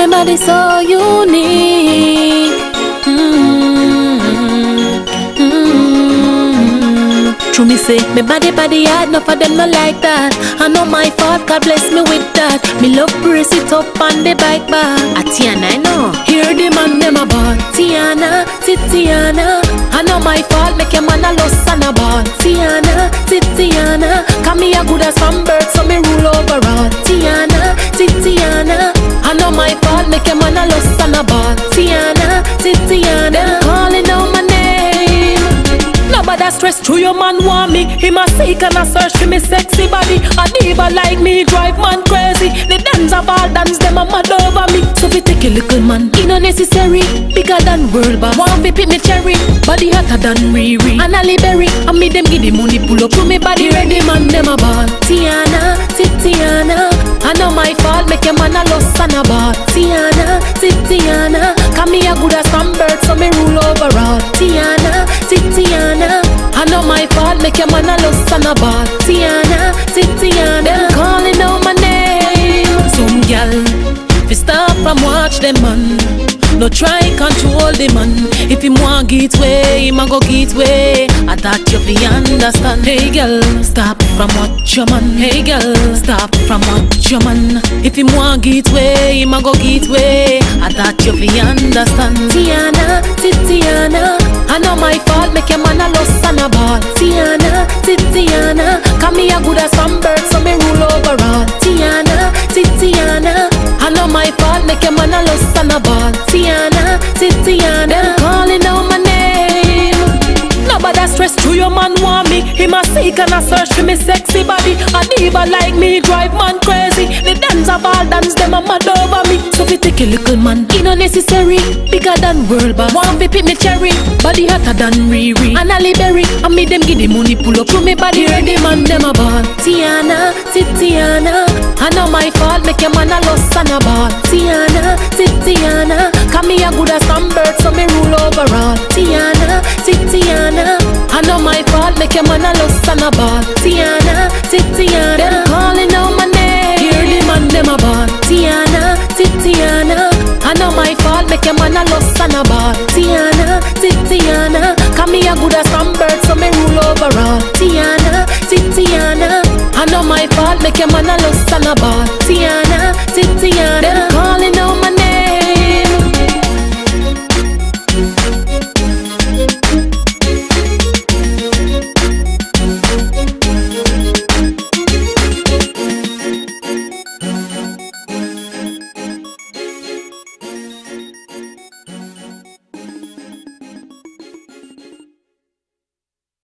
my body so unique. True me say, me body hard, enough of them not like that. I know my fault, God bless me with that. Me love brace it up on the bike bar. Tiana, I know. Hear the man, them a ball. Tiana, Titiana. I know my fault, make a man a lost and a ball. Tiana, Titiana. Come me a good as some bird, so me rule over all. Tiana, Titiana. I know my fault, make a man a lost and a ball. Tiana, Titiana. Calling out my name. Nobody stress through your man want me. Him a seek and a search for me sexy body. A diva like me drive man crazy. The dance of all dance them a mad over me. So fi take a little man, it no necessary. Bigger than world boss. Want fi pick me cherry, body hotter than Riri and Ali Berry. And me them give the money pull up to me body ready man them a ball. Tiana, Titiana. I know my fault, make a man a lost and a ball. Tiana, Titiana. Come me a good as some bird, so me rule over all. Tiana, Titiana. I know my fault, make a man a lost and a ball. Tiana, Titiana. Them calling out my name. Some gal, fi stop and watch them man. No try control the man. If him want get way, him a go get way. I thought you fi understand. Hey girl, stop from watch your man. Hey girl, stop from watch your man. If him want get way, him a go get way. I thought you fi understand. Tiana, Titiana. I know my fault, make a man a lost and a ball. Tiana, Titiana. Come me a good as some bird, so me rule over all. Tiana, Titiana. I know my fault, make a man a lost and a ball. Tiana, Titiana. Calling out my name. Nobody stress through your man want me. Him a seek and a search for me sexy body. A diva like me drive man crazy. The dance of all dance them a mad over me. So fi take a little man, it no necessary. Bigger than world boss. Want fi pick me cherry, body hotter than Riri and Ali Berry. And me them give the money pull up to me body ready man them a ball. Tiana, Titiana. I know my fault, make a man a lost and a ball. Tiana, Titiana. Come me a good as some bird, so me rule over all. Tiana, Titiana. I know my fault, make a man a lost and a ball. Tiana, Titiana. Them calling out my name. Hear the man them a ball. Tiana, Titiana. I know my fault, make a man a lost and a ball. Tiana, Titiana. Come me a good as some bird, so me rule over all. Tiana, Titiana. I know my fault, make a man a lost and a ball.